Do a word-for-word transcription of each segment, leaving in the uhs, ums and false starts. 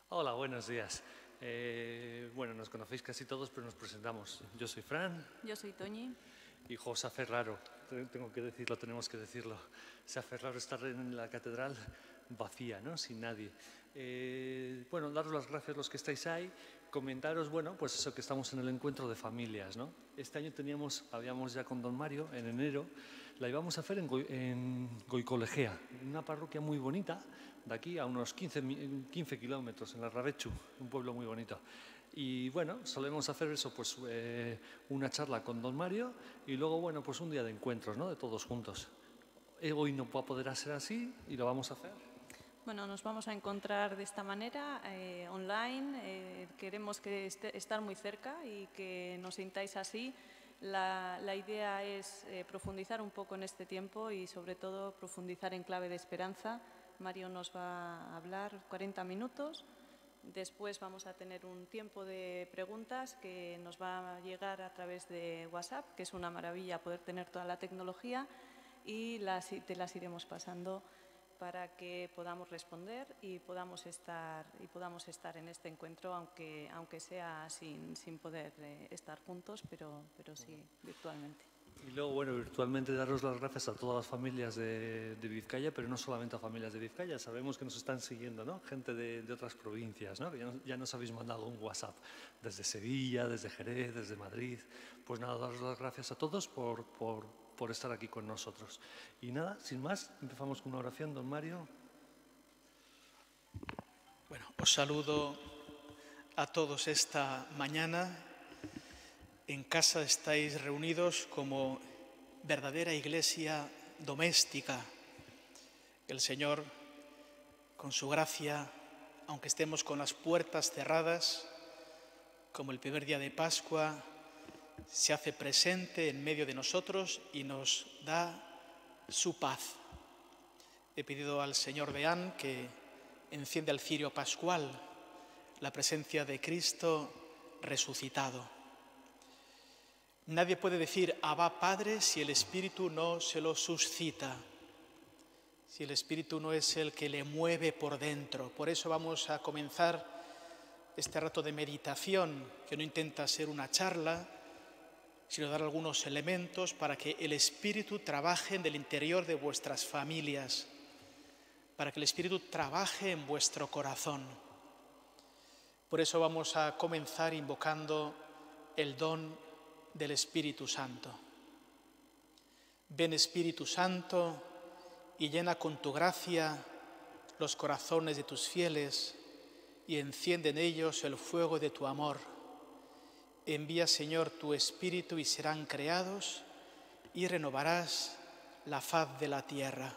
Hola, buenos días. Eh, bueno, nos conocéis casi todos, pero nos presentamos. Yo soy Fran. Yo soy Toñi. Y jo, se hace raro, tengo que decirlo, tenemos que decirlo. Se hace raro estar en la catedral vacía, ¿no? Sin nadie. Eh, bueno, daros las gracias a los que estáis ahí. Comentaros, bueno, pues eso, que estamos en el encuentro de familias, ¿no? Este año teníamos, habíamos ya con don Mario, en enero, la íbamos a hacer en, Goi, en Goicolegea, una parroquia muy bonita, de aquí a unos quince, quince kilómetros, en la Rabechu, un pueblo muy bonito. Y bueno, solemos hacer eso, pues eh, una charla con don Mario y luego, bueno, pues un día de encuentros, ¿no? De todos juntos. Hoy no va a poder ser así y lo vamos a hacer. Bueno, nos vamos a encontrar de esta manera, eh, online. Eh, queremos que esté, estar muy cerca y que nos sintáis así. La, la idea es eh, profundizar un poco en este tiempo y, sobre todo, profundizar en clave de esperanza. Mario nos va a hablar cuarenta minutos. Después vamos a tener un tiempo de preguntas que nos va a llegar a través de WhatsApp, que es una maravilla poder tener toda la tecnología, y las, te las iremos pasando para que podamos responder y podamos estar, y podamos estar en este encuentro, aunque, aunque sea sin, sin poder eh, estar juntos, pero, pero sí virtualmente. Y luego, bueno, virtualmente daros las gracias a todas las familias de, de Vizcaya, pero no solamente a familias de Vizcaya, sabemos que nos están siguiendo, ¿no? Gente de, de otras provincias, ¿no? Que ya, ya nos habéis mandado un WhatsApp desde Sevilla, desde Jerez, desde Madrid. Pues nada, daros las gracias a todos por, por, por estar aquí con nosotros. Y nada, sin más, empezamos con una oración, don Mario. Bueno, os saludo a todos esta mañana. En casa estáis reunidos como verdadera iglesia doméstica. El Señor, con su gracia, aunque estemos con las puertas cerradas, como el primer día de Pascua, se hace presente en medio de nosotros y nos da su paz. He pedido al Señor Deán que encienda el cirio pascual, la presencia de Cristo resucitado. Nadie puede decir Abba Padre si el Espíritu no se lo suscita, si el Espíritu no es el que le mueve por dentro. Por eso vamos a comenzar este rato de meditación, que no intenta ser una charla, sino dar algunos elementos para que el Espíritu trabaje en el interior de vuestras familias, para que el Espíritu trabaje en vuestro corazón. Por eso vamos a comenzar invocando el don del Espíritu Santo. Ven, Espíritu Santo, y llena con tu gracia los corazones de tus fieles y enciende en ellos el fuego de tu amor. Envía, Señor, tu Espíritu y serán creados y renovarás la faz de la tierra.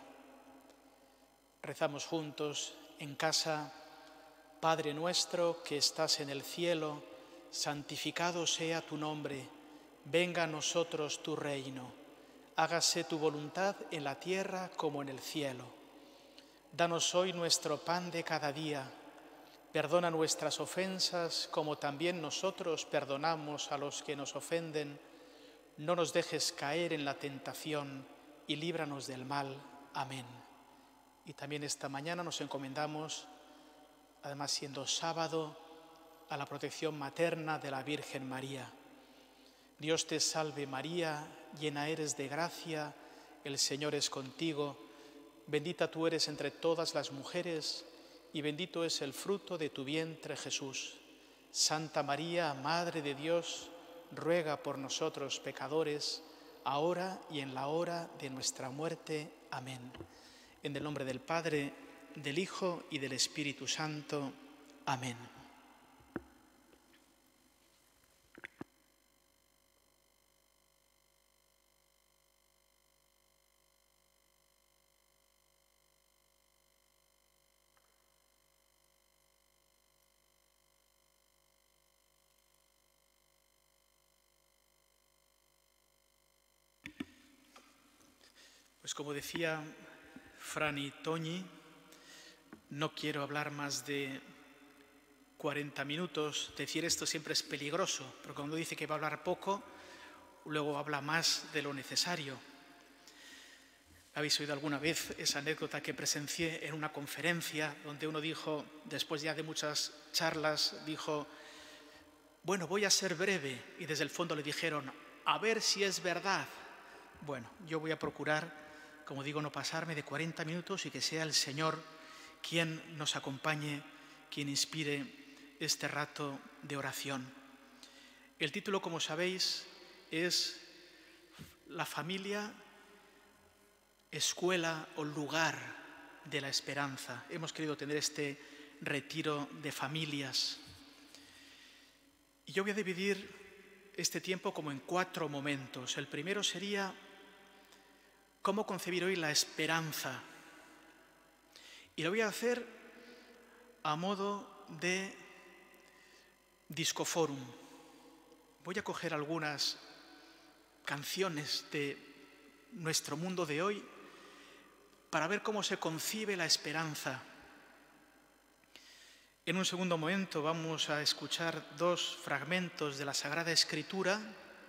Rezamos juntos en casa. Padre nuestro que estás en el cielo, santificado sea tu nombre. Venga a nosotros tu reino. Hágase tu voluntad en la tierra como en el cielo. Danos hoy nuestro pan de cada día. Perdona nuestras ofensas como también nosotros perdonamos a los que nos ofenden. No nos dejes caer en la tentación y líbranos del mal. Amén. Y también esta mañana nos encomendamos, además siendo sábado, a la protección materna de la Virgen María. Dios te salve María, llena eres de gracia, el Señor es contigo, bendita tú eres entre todas las mujeres y bendito es el fruto de tu vientre Jesús. Santa María, Madre de Dios, ruega por nosotros pecadores, ahora y en la hora de nuestra muerte. Amén. En el nombre del Padre, del Hijo y del Espíritu Santo. Amén. Pues como decía Fran y Toñi, no quiero hablar más de cuarenta minutos. Decir esto siempre es peligroso, porque cuando dice que va a hablar poco, luego habla más de lo necesario. Habéis oído alguna vez esa anécdota que presencié en una conferencia donde uno dijo, después ya de muchas charlas, dijo, bueno, voy a ser breve, y desde el fondo le dijeron, a ver si es verdad. Bueno, yo voy a procurar, como digo, no pasarme de cuarenta minutos y que sea el Señor quien nos acompañe, quien inspire este rato de oración. El título, como sabéis, es La familia, escuela o lugar de la esperanza. Hemos querido tener este retiro de familias. Y yo voy a dividir este tiempo como en cuatro momentos. El primero sería cómo concebir hoy la esperanza. Y lo voy a hacer a modo de discoforum. Voy a coger algunas canciones de nuestro mundo de hoy para ver cómo se concibe la esperanza. En un segundo momento vamos a escuchar dos fragmentos de la Sagrada Escritura.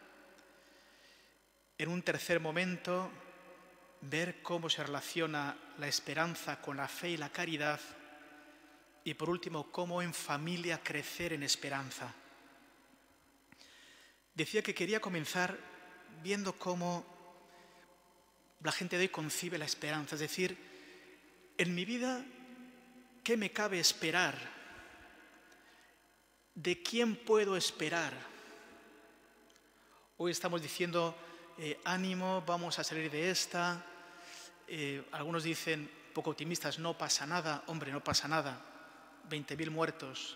En un tercer momento, ver cómo se relaciona la esperanza con la fe y la caridad. Y por último, cómo en familia crecer en esperanza. Decía que quería comenzar viendo cómo la gente de hoy concibe la esperanza. Es decir, en mi vida, ¿qué me cabe esperar? ¿De quién puedo esperar? Hoy estamos diciendo, eh, ánimo, vamos a salir de esta. Eh, algunos dicen, poco optimistas, no pasa nada. Hombre, no pasa nada. veinte mil muertos.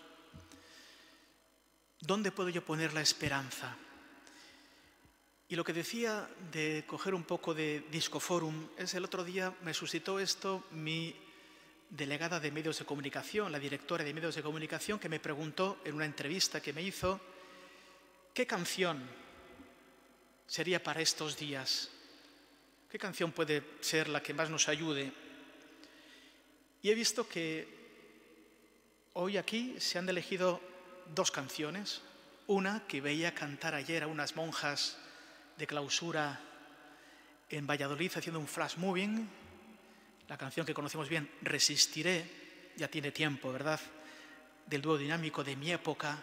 ¿Dónde puedo yo poner la esperanza? Y lo que decía de coger un poco de discoforum es el otro día me suscitó esto mi delegada de medios de comunicación, la directora de medios de comunicación, que me preguntó en una entrevista que me hizo ¿qué canción sería para estos días? ¿Qué canción puede ser la que más nos ayude? Y he visto que hoy aquí se han elegido dos canciones. Una que veía cantar ayer a unas monjas de clausura en Valladolid haciendo un flash moving, la canción que conocemos bien, Resistiré, ya tiene tiempo, ¿verdad?, del dúo dinámico de Mi Época.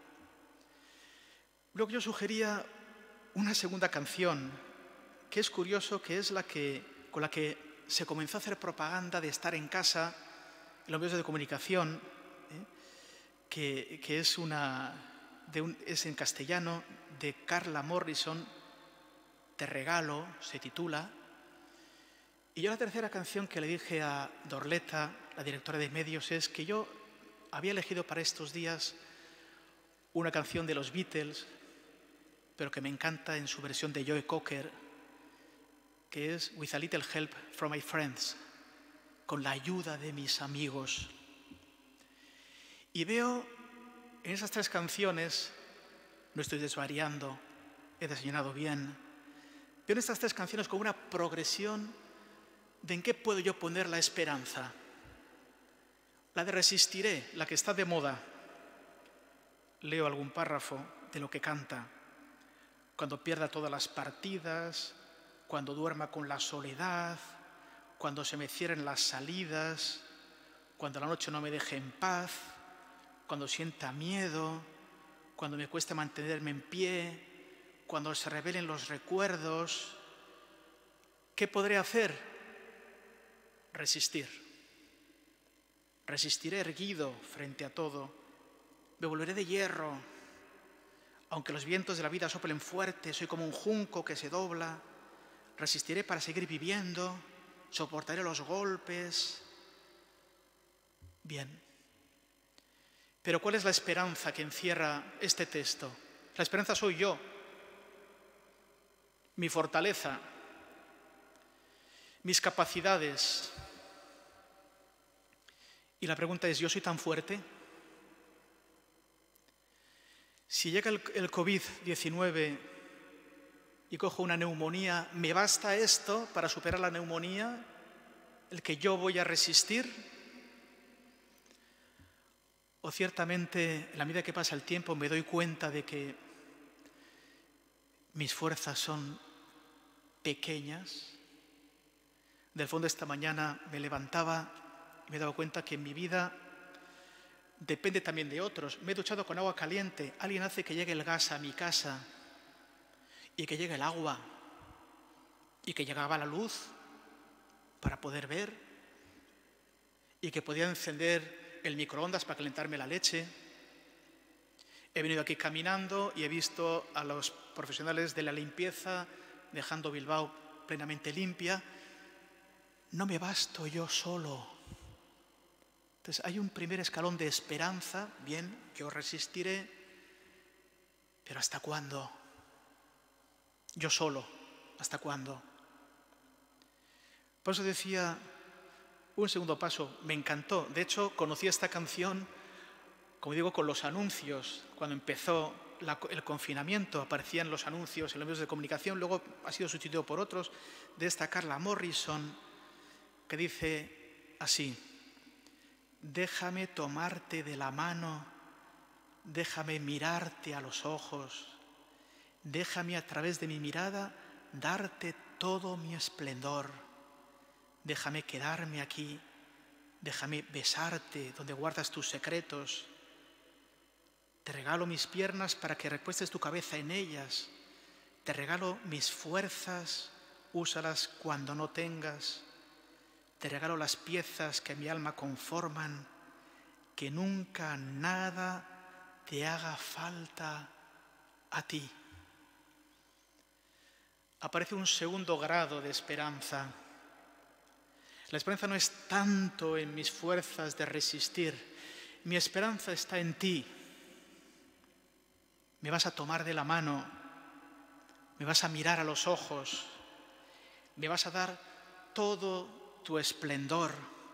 Luego yo sugería una segunda canción, que es curioso, que es la que, con la que se comenzó a hacer propaganda de estar en casa en los medios de comunicación, ¿eh? que, que es, una, de un, es en castellano, de Carla Morrison, Te regalo, se titula. Y yo la tercera canción que le dije a Dorleta, la directora de medios, es que yo había elegido para estos días una canción de los Beatles, pero que me encanta en su versión de Joe Cocker, que es With a Little Help from My Friends, con la ayuda de mis amigos. Y veo en esas tres canciones, no estoy desvariando, he desayunado bien, veo en estas tres canciones como una progresión de en qué puedo yo poner la esperanza. La de Resistiré, la que está de moda. Leo algún párrafo de lo que canta. Cuando pierda todas las partidas, cuando duerma con la soledad, cuando se me cierren las salidas, cuando la noche no me deje en paz, cuando sienta miedo, cuando me cueste mantenerme en pie, cuando se revelen los recuerdos. ¿Qué podré hacer? Resistir. Resistiré erguido frente a todo. Me volveré de hierro. Aunque los vientos de la vida soplen fuerte, soy como un junco que se dobla. Resistiré para seguir viviendo. Soportaré los golpes. Bien. Pero ¿cuál es la esperanza que encierra este texto? La esperanza soy yo. Mi fortaleza, mis capacidades. Y la pregunta es, ¿yo soy tan fuerte? Si llega el, el COVID diecinueve y cojo una neumonía, ¿me basta esto para superar la neumonía? ¿El que yo voy a resistir? O ciertamente, en la medida que pasa el tiempo, me doy cuenta de que mis fuerzas son pequeñas, Del fondo esta mañana me levantaba y me he dado cuenta que en mi vida depende también de otros. Me he duchado con agua caliente. Alguien hace que llegue el gas a mi casa y que llegue el agua y que llegaba la luz para poder ver y que podía encender el microondas para calentarme la leche. He venido aquí caminando y he visto a los profesionales de la limpieza dejando Bilbao plenamente limpia. No me basto yo solo. Entonces hay un primer escalón de esperanza, bien, yo resistiré, pero ¿hasta cuándo? Yo solo, ¿hasta cuándo? Por eso decía, un segundo paso, me encantó. De hecho, conocí esta canción, como digo, con los anuncios. Cuando empezó la, el confinamiento, aparecían los anuncios en los medios de comunicación, luego ha sido sustituido por otros, de esta Carla Morrison, que dice así: déjame tomarte de la mano, déjame mirarte a los ojos, déjame a través de mi mirada darte todo mi esplendor, déjame quedarme aquí, déjame besarte donde guardas tus secretos, te regalo mis piernas para que recuestes tu cabeza en ellas, te regalo mis fuerzas, úsalas cuando no tengas. Te regalo las piezas que mi alma conforman, que nunca nada te haga falta a ti. Aparece un segundo grado de esperanza. La esperanza no es tanto en mis fuerzas de resistir, mi esperanza está en ti. Me vas a tomar de la mano, me vas a mirar a los ojos, me vas a dar todo tu esplendor.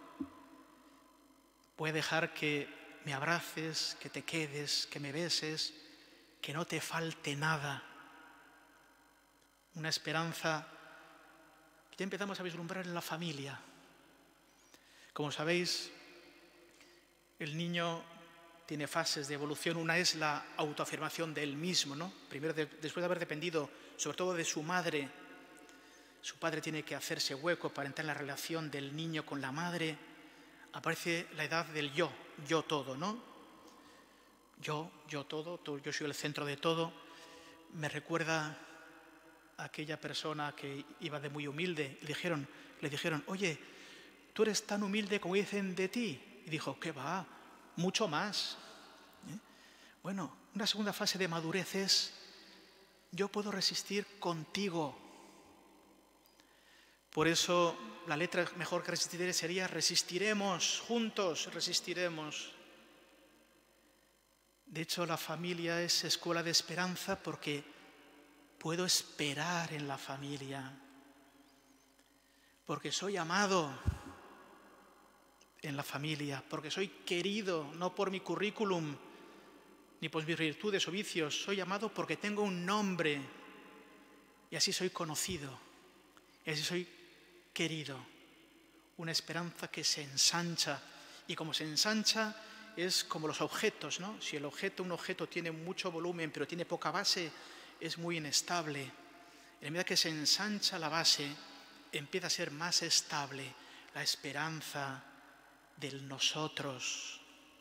Voy a dejar que me abraces, que te quedes, que me beses, que no te falte nada. Una esperanza que ya empezamos a vislumbrar en la familia. Como sabéis, el niño tiene fases de evolución. Una es la autoafirmación de él mismo, ¿no? Primero, de, después de haber dependido sobre todo de su madre, su padre tiene que hacerse hueco para entrar en la relación del niño con la madre. Aparece la edad del yo, yo todo, ¿no? Yo, yo todo, yo soy el centro de todo. Me recuerda a aquella persona que iba de muy humilde. Le dijeron, le dijeron, oye, tú eres tan humilde como dicen de ti. Y dijo, ¿qué va? Mucho más. ¿Eh? Bueno, una segunda fase de madurez es, yo puedo resistir contigo. Por eso la letra mejor que resistiré sería resistiremos, juntos resistiremos. De hecho, la familia es escuela de esperanza porque puedo esperar en la familia. Porque soy amado en la familia, porque soy querido, no por mi currículum, ni por mis virtudes o vicios. Soy amado porque tengo un nombre y así soy conocido, y así soy querido. Una esperanza que se ensancha, y como se ensancha es como los objetos, ¿no? Si el objeto, un objeto tiene mucho volumen pero tiene poca base, es muy inestable. En la medida que se ensancha la base, empieza a ser más estable la esperanza del nosotros.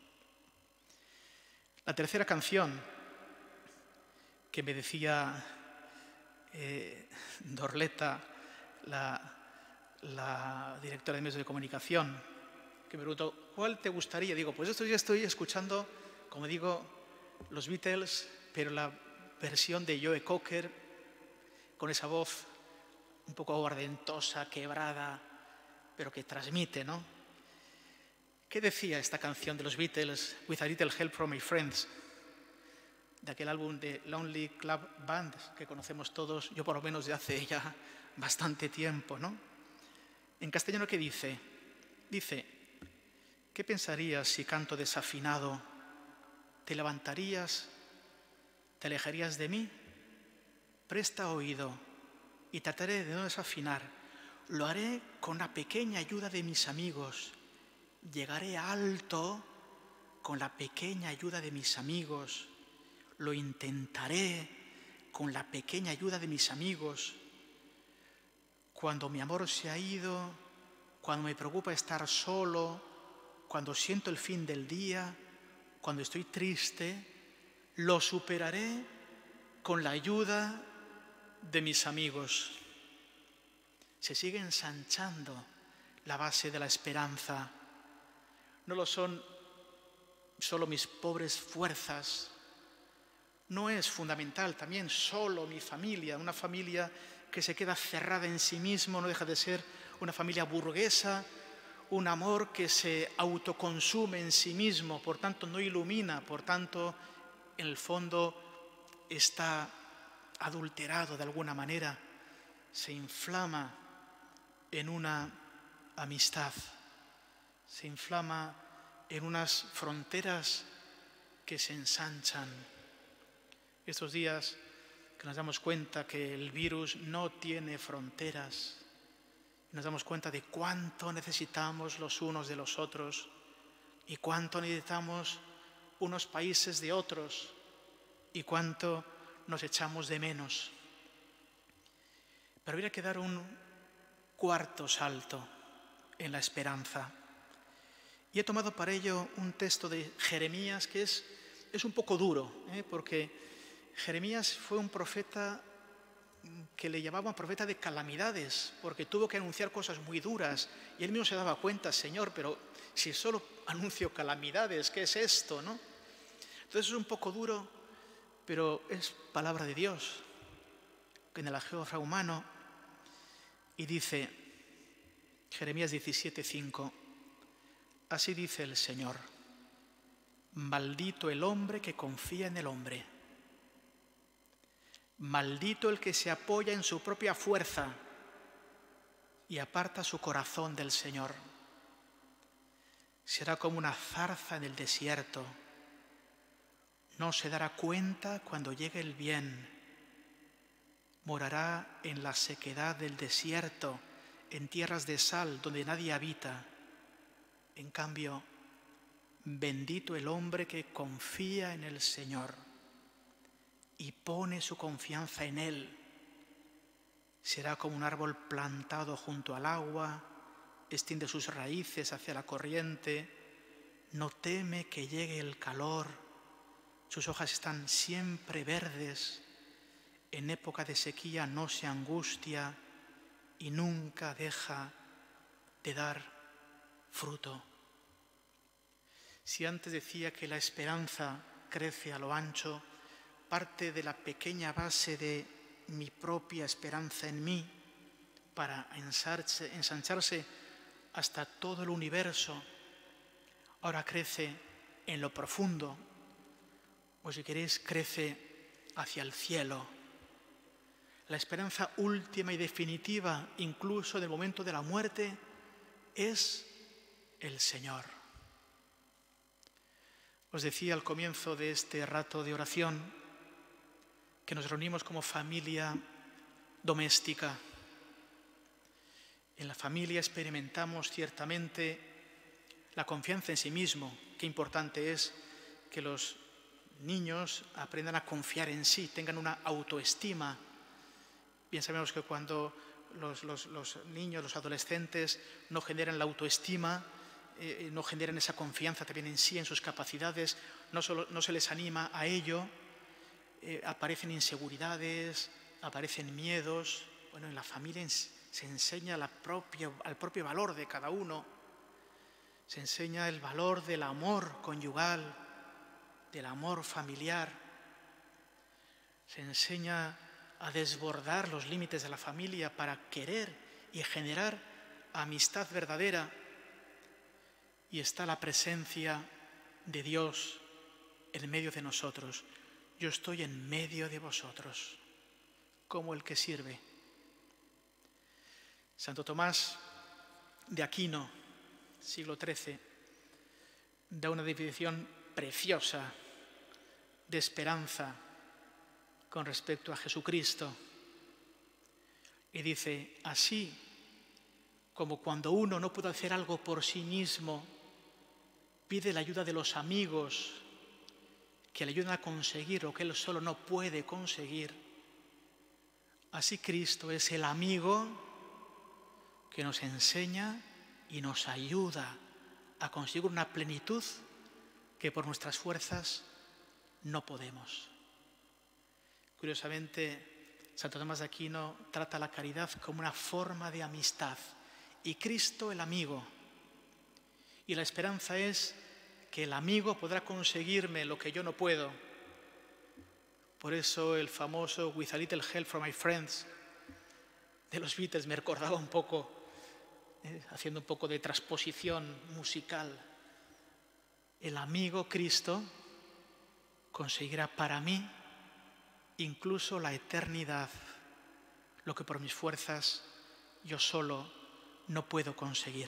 La tercera canción que me decía eh, Dorleta, la la directora de medios de comunicación, que me preguntó, ¿cuál te gustaría? Digo, pues esto ya estoy escuchando, como digo, los Beatles, pero la versión de Joe Cocker, con esa voz un poco aguardentosa, quebrada, pero que transmite, ¿no? ¿Qué decía esta canción de los Beatles, With a Little Help from My Friends? De aquel álbum de Lonely Club Band, que conocemos todos, yo por lo menos de hace ya bastante tiempo, ¿no? En castellano, ¿qué dice? Dice, ¿qué pensarías si canto desafinado? ¿Te levantarías? ¿Te alejarías de mí? Presta oído y trataré de no desafinar. Lo haré con la pequeña ayuda de mis amigos. Llegaré alto con la pequeña ayuda de mis amigos. Lo intentaré con la pequeña ayuda de mis amigos. Cuando mi amor se ha ido, cuando me preocupa estar solo, cuando siento el fin del día, cuando estoy triste, lo superaré con la ayuda de mis amigos. Se sigue ensanchando la base de la esperanza. No lo son solo mis pobres fuerzas. No es fundamental también solo mi familia. Una familia que se queda cerrada en sí mismo no deja de ser una familia burguesa, un amor que se autoconsume en sí mismo, por tanto no ilumina, por tanto en el fondo está adulterado de alguna manera, se inflama en una amistad, se inflama en unas fronteras que se ensanchan. Estos días que nos damos cuenta que el virus no tiene fronteras, nos damos cuenta de cuánto necesitamos los unos de los otros y cuánto necesitamos unos países de otros y cuánto nos echamos de menos. Pero habría que dar un cuarto salto en la esperanza. Y he tomado para ello un texto de Jeremías que es, es un poco duro, ¿eh? porque Jeremías fue un profeta que le llamaban profeta de calamidades, porque tuvo que anunciar cosas muy duras, y él mismo se daba cuenta, Señor, pero si solo anuncio calamidades, ¿qué es esto, no? Entonces es un poco duro, pero es palabra de Dios, en el agiografía humano, y dice, Jeremías diecisiete, cinco, así dice el Señor, maldito el hombre que confía en el hombre. Maldito el que se apoya en su propia fuerza y aparta su corazón del Señor. Será como una zarza en el desierto. No se dará cuenta cuando llegue el bien. Morará en la sequedad del desierto, en tierras de sal donde nadie habita. En cambio, bendito el hombre que confía en el Señor y pone su confianza en Él. Será como un árbol plantado junto al agua, extiende sus raíces hacia la corriente, no teme que llegue el calor, sus hojas están siempre verdes, en época de sequía no se angustia y nunca deja de dar fruto. Si antes decía que la esperanza crece a lo ancho, parte de la pequeña base de mi propia esperanza en mí para ensancharse, ensancharse hasta todo el universo, ahora crece en lo profundo, o si queréis, crece hacia el cielo. La esperanza última y definitiva, incluso en el momento de la muerte, es el Señor. Os decía al comienzo de este rato de oración que nos reunimos como familia doméstica. En la familia experimentamos ciertamente la confianza en sí mismo. Qué importante es que los niños aprendan a confiar en sí, tengan una autoestima. Bien sabemos que cuando los, los, los niños, los adolescentes no generan la autoestima, eh, no generan esa confianza también en sí, en sus capacidades, no, solo, no se les anima a ello, eh, aparecen inseguridades, aparecen miedos. Bueno, en la familia se enseña la propia, al propio valor de cada uno, se enseña el valor del amor conyugal, del amor familiar, se enseña a desbordar los límites de la familia para querer y generar amistad verdadera. Y está la presencia de Dios en medio de nosotros. Yo estoy en medio de vosotros, como el que sirve. Santo Tomás de Aquino, siglo trece, da una definición preciosa de esperanza con respecto a Jesucristo. Y dice, así como cuando uno no puede hacer algo por sí mismo, pide la ayuda de los amigos que le ayudan a conseguir lo que él solo no puede conseguir, así Cristo es el amigo que nos enseña y nos ayuda a conseguir una plenitud que por nuestras fuerzas no podemos. Curiosamente, Santo Tomás de Aquino trata la caridad como una forma de amistad y Cristo el amigo. Y la esperanza es que el amigo podrá conseguirme lo que yo no puedo. Por eso el famoso With a Little Help from My Friends de los Beatles me recordaba un poco, eh, haciendo un poco de transposición musical. El amigo Cristo conseguirá para mí incluso la eternidad, lo que por mis fuerzas yo solo no puedo conseguir.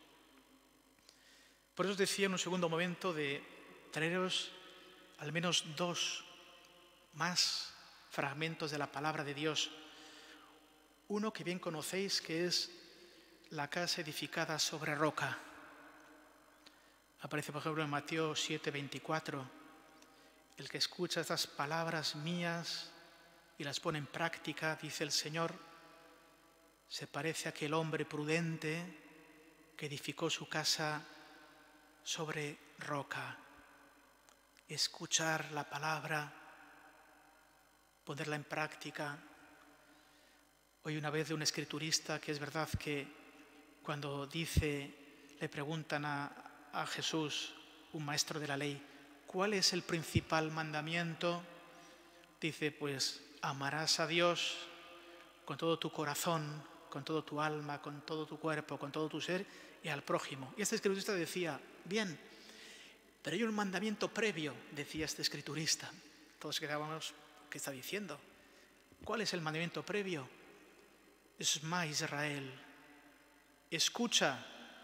Por eso os decía en un segundo momento de traeros al menos dos más fragmentos de la palabra de Dios. Uno que bien conocéis, que es la casa edificada sobre roca. Aparece, por ejemplo, en Mateo siete, veinticuatro. El que escucha estas palabras mías y las pone en práctica, dice el Señor, se parece a aquel hombre prudente que edificó su casa sobre roca. Escuchar la palabra, ponerla en práctica. Hoy una vez de un escriturista que es verdad que cuando dice, le preguntan a, a Jesús, un maestro de la ley, ¿cuál es el principal mandamiento? Dice, pues amarás a Dios con todo tu corazón, con todo tu alma, con todo tu cuerpo, con todo tu ser y al prójimo. Y este escriturista decía, bien, pero hay un mandamiento previo, decía este escriturista. Todos quedábamos, ¿qué está diciendo? ¿Cuál es el mandamiento previo? Esma Israel, escucha,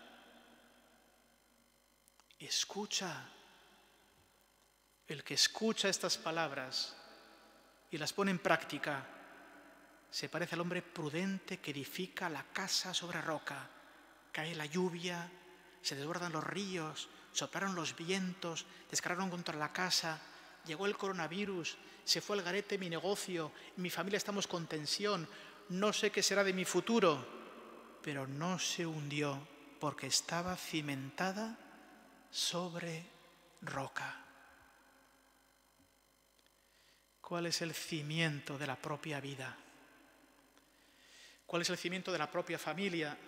escucha. El que escucha estas palabras y las pone en práctica se parece al hombre prudente que edifica la casa sobre roca. Cae la lluvia, se desbordan los ríos, soplaron los vientos, descargaron contra la casa, llegó el coronavirus, se fue al garete mi negocio, en mi familia estamos con tensión, no sé qué será de mi futuro, pero no se hundió porque estaba cimentada sobre roca. ¿Cuál es el cimiento de la propia vida? ¿Cuál es el cimiento de la propia familia?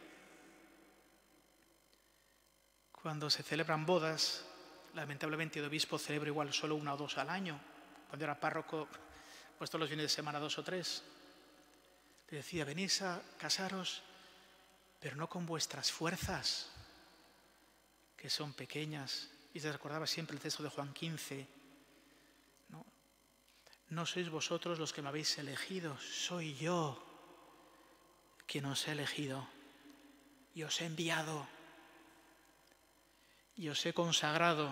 Cuando se celebran bodas, lamentablemente el obispo celebra igual solo una o dos al año. Cuando era párroco, pues todos los fines de semana dos o tres. Le decía, venís a casaros, pero no con vuestras fuerzas, que son pequeñas. Y se recordaba siempre el texto de Juan quince. No, no sois vosotros los que me habéis elegido, soy yo quien os he elegido y os he enviado y os he consagrado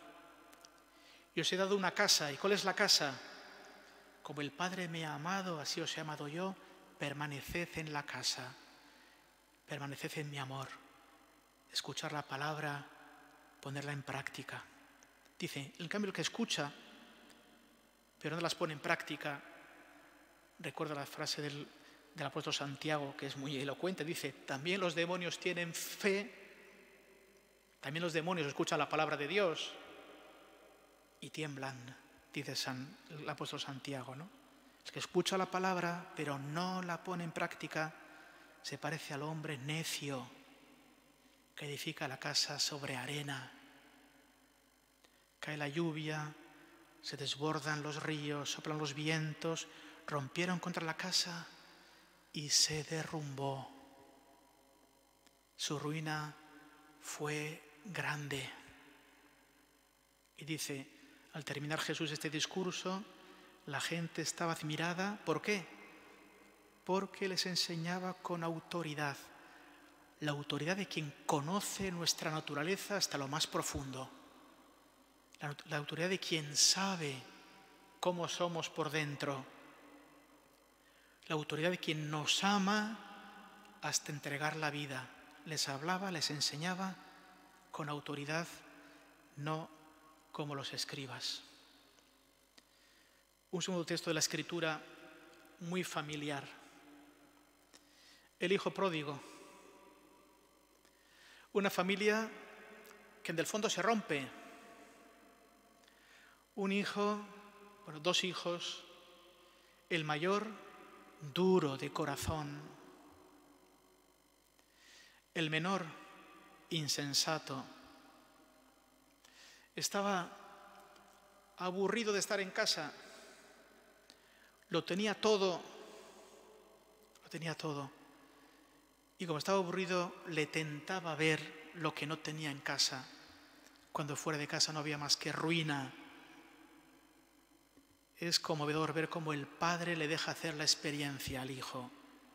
y os he dado una casa. ¿Y cuál es la casa? Como el Padre me ha amado, así os he amado yo, permaneced en la casa, permaneced en mi amor. Escuchar la palabra, ponerla en práctica. Dice, en cambio el que escucha, pero no las pone en práctica, recuerda la frase del, del apóstol Santiago, que es muy elocuente, dice, también los demonios tienen fe, también los demonios escuchan la palabra de Dios y tiemblan, dice San, el apóstol Santiago, ¿no? El que escucha la palabra, pero no la pone en práctica, se parece al hombre necio que edifica la casa sobre arena. Cae la lluvia, se desbordan los ríos, soplan los vientos, rompieron contra la casa y se derrumbó. Su ruina fue grande. Y dice, al terminar Jesús este discurso, la gente estaba admirada. ¿Por qué? Porque les enseñaba con autoridad, la autoridad de quien conoce nuestra naturaleza hasta lo más profundo. La, la autoridad de quien sabe cómo somos por dentro. La autoridad de quien nos ama hasta entregar la vida. Les hablaba, les enseñaba con autoridad, no como los escribas. Un segundo texto de la Escritura muy familiar. El hijo pródigo. Una familia que en el fondo se rompe. Un hijo, bueno, dos hijos, el mayor duro de corazón, el menor insensato. Estaba aburrido de estar en casa, lo tenía todo, lo tenía todo. Y como estaba aburrido, le tentaba ver lo que no tenía en casa, cuando fuera de casa no había más que ruina. Es conmovedor ver cómo el padre le deja hacer la experiencia al hijo.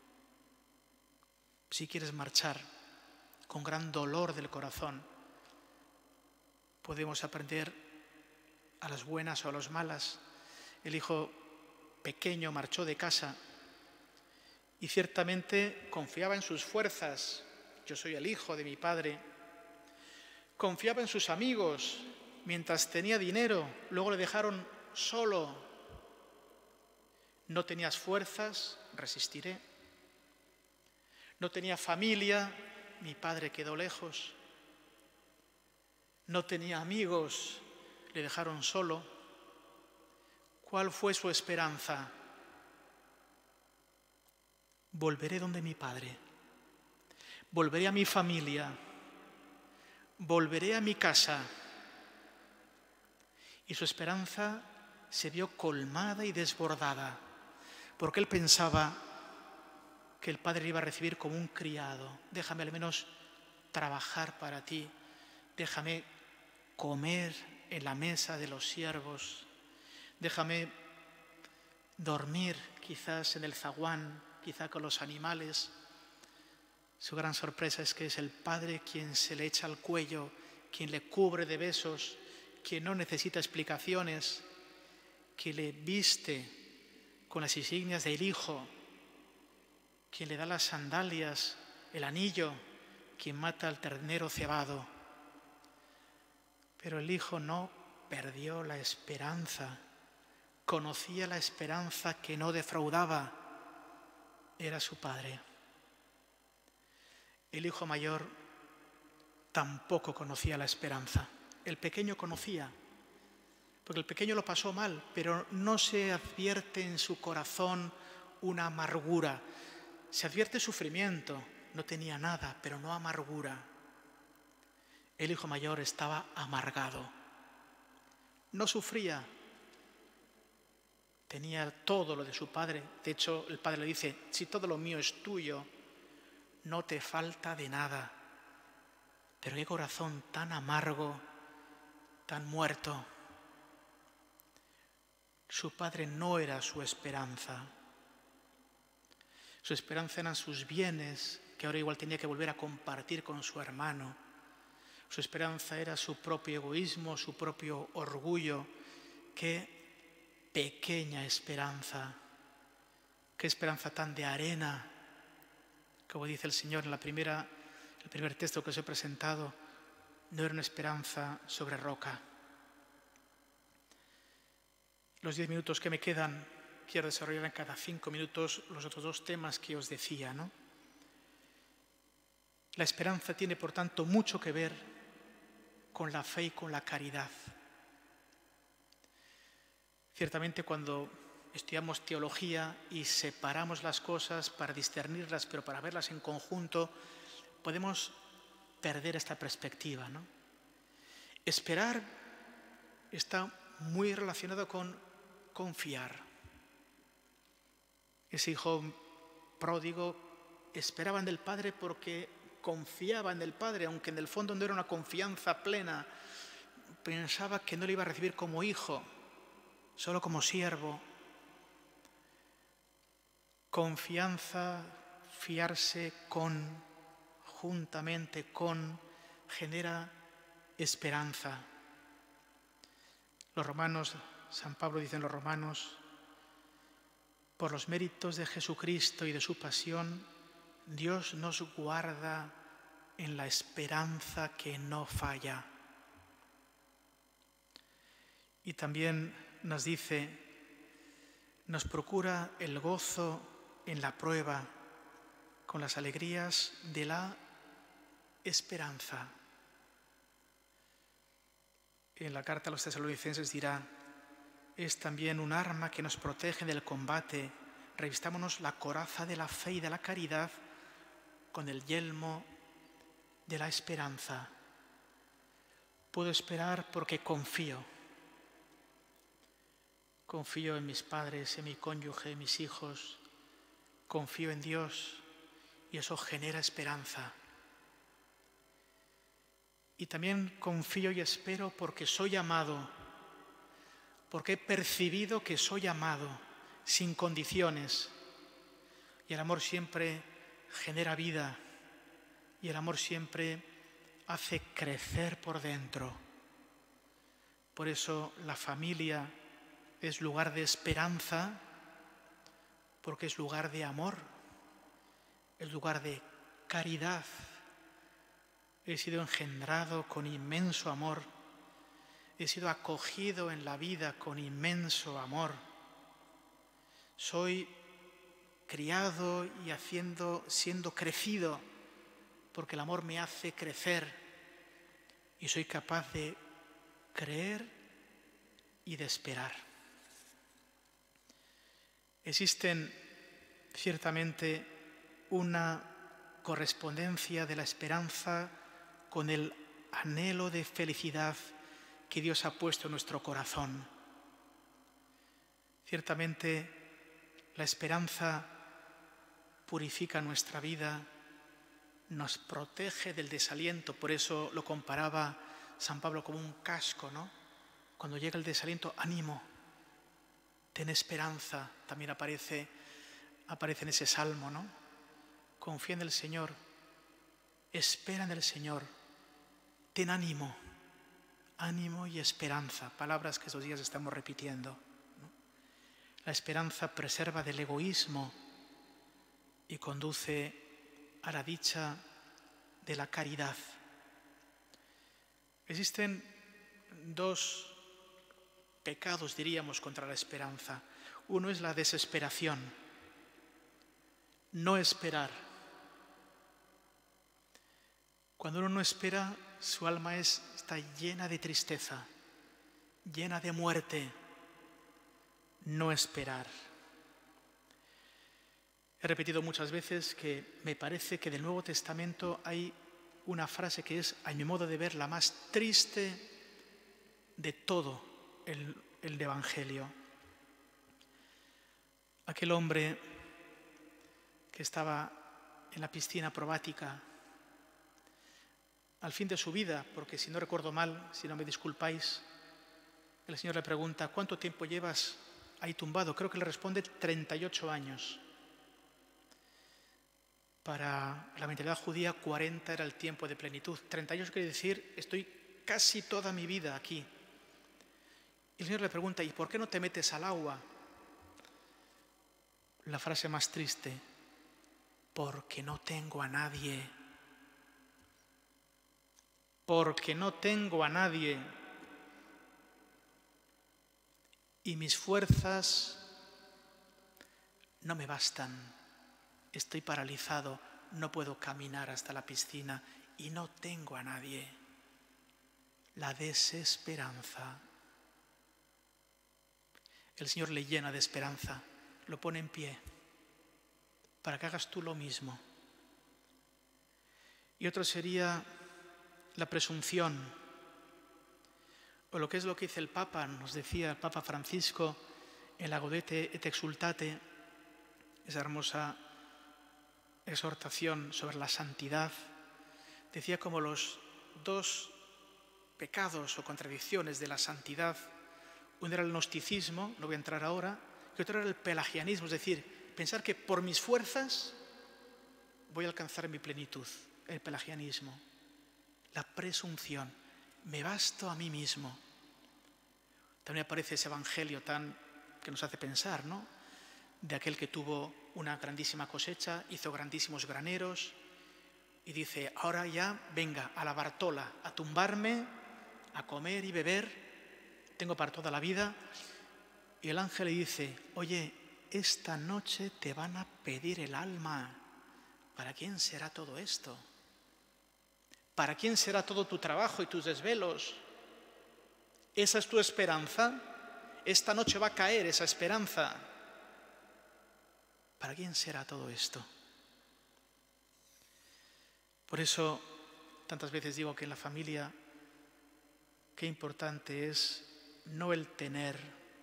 Si quieres marchar con gran dolor del corazón, podemos aprender a las buenas o a las malas. El hijo pequeño marchó de casa y ciertamente confiaba en sus fuerzas. Yo soy el hijo de mi padre. Confiaba en sus amigos mientras tenía dinero. Luego le dejaron solo. No tenías fuerzas, resistiré. No tenía familia, mi padre quedó lejos. No tenía amigos, le dejaron solo. ¿Cuál fue su esperanza? Volveré donde mi padre. Volveré a mi familia. Volveré a mi casa. Y su esperanza se vio colmada y desbordada, porque él pensaba que el padre le iba a recibir como un criado. Déjame al menos trabajar para ti. Déjame comer en la mesa de los siervos. Déjame dormir quizás en el zaguán, quizá con los animales. Su gran sorpresa es que es el padre quien se le echa al cuello, quien le cubre de besos, quien no necesita explicaciones, que le viste con las insignias del hijo, quien le da las sandalias, el anillo, quien mata al ternero cebado. Pero el hijo no perdió la esperanza, conocía la esperanza que no defraudaba, era su padre. El hijo mayor tampoco conocía la esperanza, el pequeño conocía, porque el pequeño lo pasó mal, pero no se advierte en su corazón una amargura, se advierte sufrimiento, no tenía nada, pero no amargura. El hijo mayor estaba amargado, no sufría, tenía todo lo de su padre. De hecho, el padre le dice, si todo lo mío es tuyo, no te falta de nada. Pero qué corazón tan amargo, tan muerto. Su padre no era su esperanza. Su esperanza eran sus bienes, que ahora igual tenía que volver a compartir con su hermano. Su esperanza era su propio egoísmo, su propio orgullo. Qué pequeña esperanza, qué esperanza tan de arena. Como dice el Señor en la primera, el primer texto que os he presentado, no era una esperanza sobre roca. Los diez minutos que me quedan, quiero desarrollar en cada cinco minutos los otros dos temas que os decía, ¿no? La esperanza tiene, por tanto, mucho que ver con la fe y con la caridad. Ciertamente, cuando estudiamos teología y separamos las cosas para discernirlas, pero para verlas en conjunto, podemos perder esta perspectiva, ¿no? Esperar está muy relacionado con confiar. Ese hijo pródigo esperaba en el Padre porque confiaba en el Padre, aunque en el fondo no era una confianza plena. Pensaba que no le iba a recibir como hijo, solo como siervo. Confianza, fiarse con, juntamente con, genera esperanza. Los romanos, San Pablo dice en los Romanos, por los méritos de Jesucristo y de su pasión, Dios nos guarda en la esperanza que no falla. Y también nos dice, nos procura el gozo en la prueba con las alegrías de la esperanza. En la carta a los tesalonicenses dirá, es también un arma que nos protege del combate. Revistámonos la coraza de la fe y de la caridad con el yelmo de la esperanza. Puedo esperar porque confío. Confío en mis padres, en mi cónyuge, en mis hijos. Confío en Dios y eso genera esperanza. Y también confío y espero porque soy amado, porque he percibido que soy amado sin condiciones. Y el amor siempre genera vida y el amor siempre hace crecer por dentro. Por eso la familia es lugar de esperanza, porque es lugar de amor, es lugar de caridad. He sido engendrado con inmenso amor, he sido acogido en la vida con inmenso amor. Soy criado y haciendo, siendo crecido, porque el amor me hace crecer y soy capaz de creer y de esperar. Existen ciertamente una correspondencia de la esperanza con el anhelo de felicidad que Dios ha puesto en nuestro corazón. Ciertamente la esperanza purifica nuestra vida, nos protege del desaliento, por eso lo comparaba San Pablo como un casco, ¿no? Cuando llega el desaliento, ánimo, ten esperanza, también aparece, aparece en ese salmo, ¿no? Confía en el Señor, espera en el Señor, ten ánimo, ánimo y esperanza, palabras que estos días estamos repitiendo, ¿no? La esperanza preserva del egoísmo y conduce a la dicha de la caridad. Existen dos pecados, diríamos, contra la esperanza. Uno es la desesperación, no esperar. Cuando uno no espera, su alma es, está llena de tristeza, llena de muerte. No esperar. He repetido muchas veces que me parece que del Nuevo Testamento hay una frase que es, a mi modo de ver, la más triste de todo el, el Evangelio. Aquel hombre que estaba en la piscina probática al fin de su vida, porque si no recuerdo mal, si no me disculpáis, el Señor le pregunta, ¿cuánto tiempo llevas ahí tumbado? Creo que le responde treinta y ocho años. Para la mentalidad judía, cuarenta era el tiempo de plenitud. treinta y ocho quiere decir, estoy casi toda mi vida aquí. Y el Señor le pregunta, ¿y por qué no te metes al agua? La frase más triste, porque no tengo a nadie. Porque no tengo a nadie. Y mis fuerzas no me bastan. Estoy paralizado, no puedo caminar hasta la piscina y no tengo a nadie. La desesperanza. El Señor le llena de esperanza, lo pone en pie para que hagas tú lo mismo. Y otro sería la presunción, o lo que es lo que dice el Papa, nos decía el Papa Francisco en la Gaudete et Exsultate, esa hermosa exhortación sobre la santidad. Decía como los dos pecados o contradicciones de la santidad, uno era el gnosticismo, no voy a entrar ahora, y otro era el pelagianismo, es decir, pensar que por mis fuerzas voy a alcanzar mi plenitud, el pelagianismo. La presunción, me basto a mí mismo. También aparece ese evangelio tan que nos hace pensar, ¿no? De aquel que tuvo una grandísima cosecha, hizo grandísimos graneros y dice, ahora ya venga a la Bartola, a tumbarme, a comer y beber, tengo para toda la vida. Y el ángel le dice, oye, esta noche te van a pedir el alma. ¿Para quién será todo esto? ¿Para quién será todo tu trabajo y tus desvelos? ¿Esa es tu esperanza? Esta noche va a caer esa esperanza. ¿Para quién será todo esto? Por eso, tantas veces digo que en la familia, qué importante es no el tener.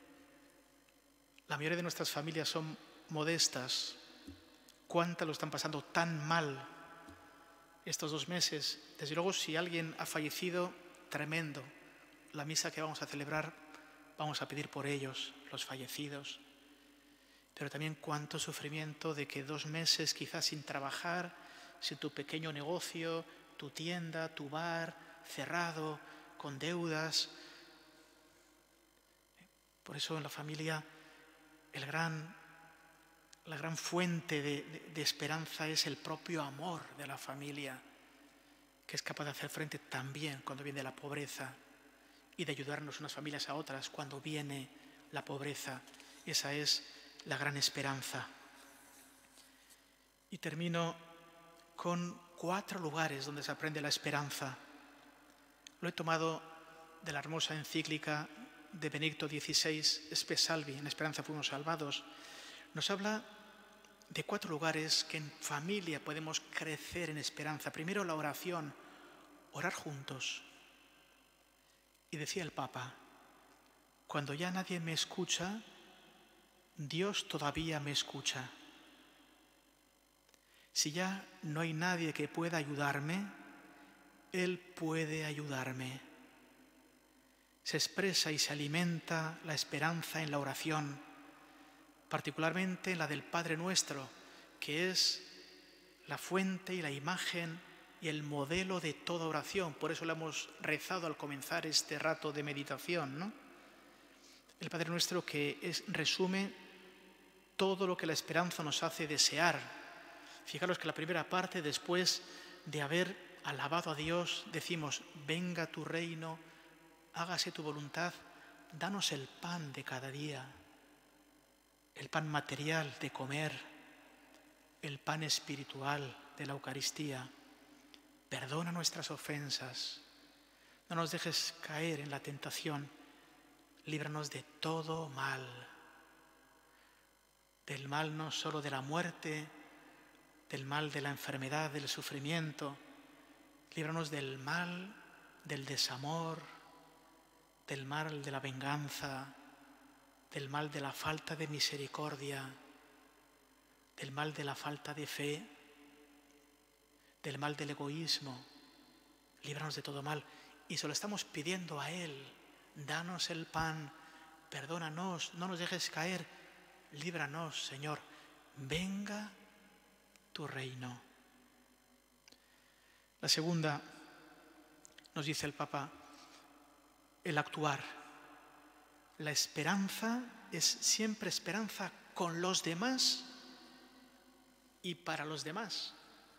La mayoría de nuestras familias son modestas. ¿Cuántas lo están pasando tan mal estos dos meses? Desde luego, si alguien ha fallecido, tremendo. La misa que vamos a celebrar, vamos a pedir por ellos, los fallecidos. Pero también cuánto sufrimiento de que dos meses quizás sin trabajar, sin tu pequeño negocio, tu tienda, tu bar, cerrado, con deudas. Por eso en la familia el gran, la gran fuente de, de, de esperanza es el propio amor de la familia, que es capaz de hacer frente también cuando viene la pobreza y de ayudarnos unas familias a otras cuando viene la pobreza. Esa es la gran esperanza. Y termino con cuatro lugares donde se aprende la esperanza. Lo he tomado de la hermosa encíclica de Benedicto dieciséis, Spe Salvi, en Esperanza fuimos salvados. Nos habla de cuatro lugares que en familia podemos crecer en esperanza. Primero, la oración, orar juntos. Y decía el Papa, cuando ya nadie me escucha, Dios todavía me escucha. Si ya no hay nadie que pueda ayudarme, Él puede ayudarme. Se expresa y se alimenta la esperanza en la oración, particularmente la del Padre Nuestro, que es la fuente y la imagen y el modelo de toda oración. Por eso lo hemos rezado al comenzar este rato de meditación, ¿no? El Padre Nuestro que es, resume todo lo que la esperanza nos hace desear. Fijaros que la primera parte, después de haber alabado a Dios, decimos, venga tu reino, hágase tu voluntad, danos el pan de cada día, el pan material de comer, el pan espiritual de la Eucaristía. Perdona nuestras ofensas, no nos dejes caer en la tentación, líbranos de todo mal, del mal no solo de la muerte, del mal de la enfermedad, del sufrimiento, líbranos del mal, del desamor, del mal de la venganza, del mal de la falta de misericordia, del mal de la falta de fe, del mal del egoísmo. Líbranos de todo mal. Y se lo estamos pidiendo a Él. Danos el pan, perdónanos, no nos dejes caer. Líbranos, Señor. Venga tu reino. La segunda, nos dice el Papa, el actuar. La esperanza es siempre esperanza con los demás y para los demás.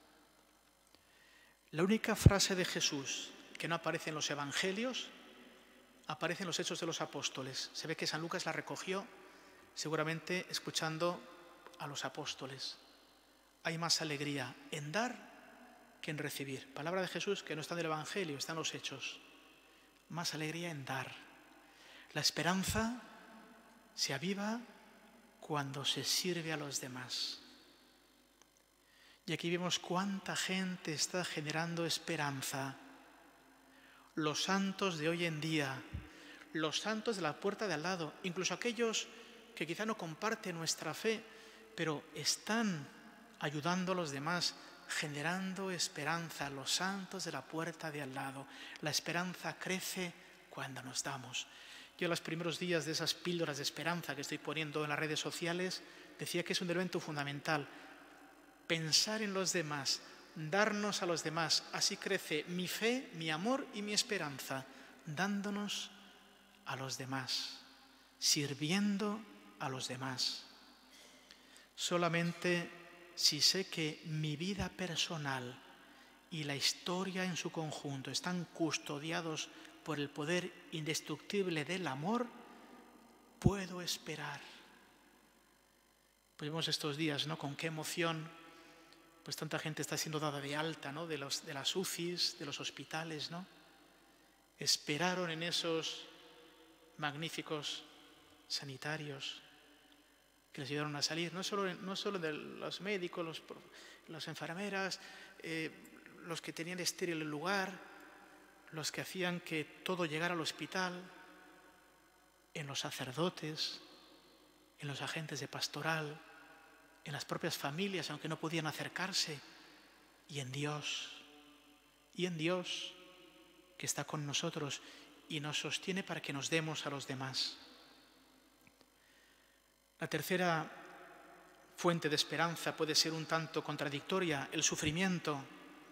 La única frase de Jesús que no aparece en los evangelios, aparece en los Hechos de los Apóstoles. Se ve que San Lucas la recogió seguramente escuchando a los apóstoles. Hay más alegría en dar que en recibir. Palabra de Jesús que no está en el evangelio, está en los Hechos. Más alegría en dar. La esperanza se aviva cuando se sirve a los demás. Y aquí vemos cuánta gente está generando esperanza. Los santos de hoy en día, los santos de la puerta de al lado, incluso aquellos que quizá no comparten nuestra fe, pero están ayudando a los demás, generando esperanza. Los santos de la puerta de al lado. La esperanza crece cuando nos damos. Yo en los primeros días de esas píldoras de esperanza que estoy poniendo en las redes sociales, decía que es un elemento fundamental. Pensar en los demás, darnos a los demás. Así crece mi fe, mi amor y mi esperanza, dándonos a los demás, sirviendo a los demás. Solamente si sé que mi vida personal y la historia en su conjunto están custodiados por el poder indestructible del amor, puedo esperar. Pues vemos estos días, ¿no? Con qué emoción pues tanta gente está siendo dada de alta, ¿no? de, los, de las U C Is, de los hospitales, ¿no? Esperaron en esos magníficos sanitarios que les ayudaron a salir, no solo, no solo de los médicos, los, las enfermeras, eh, los que tenían estéril el lugar, los que hacían que todo llegara al hospital, en los sacerdotes, en los agentes de pastoral, en las propias familias, aunque no podían acercarse, y en Dios, y en Dios que está con nosotros y nos sostiene para que nos demos a los demás. La tercera fuente de esperanza puede ser un tanto contradictoria, el sufrimiento.